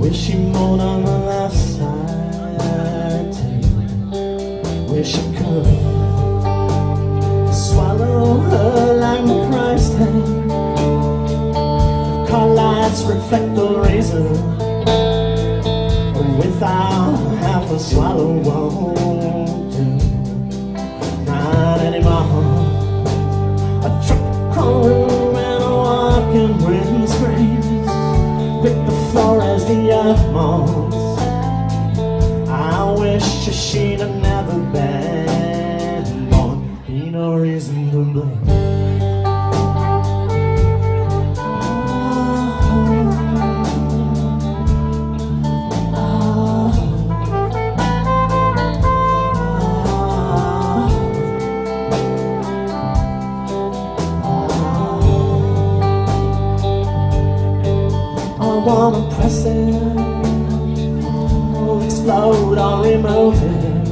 Wish she moved on the left side too. Wish I could swallow her like the Christ hand. Car lights reflect the razor, without half a swallow won't do. Not anymore. A truck crawling and a walking windscreens pick the floor as the earth moans. I wish she'd have never been born. Ain't no reason to blame. I wanna press it, explode or remove it.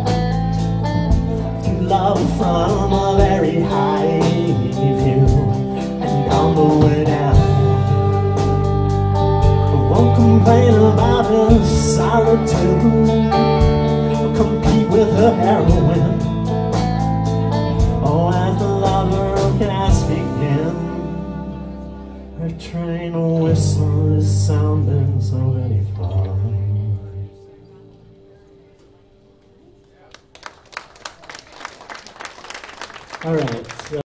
To love from a very high view, and on the way down, I won't complain about her solitude, or compete with her heroin. Oh, as the lover can I begin? Her train whistle is sounding so very far. All right. So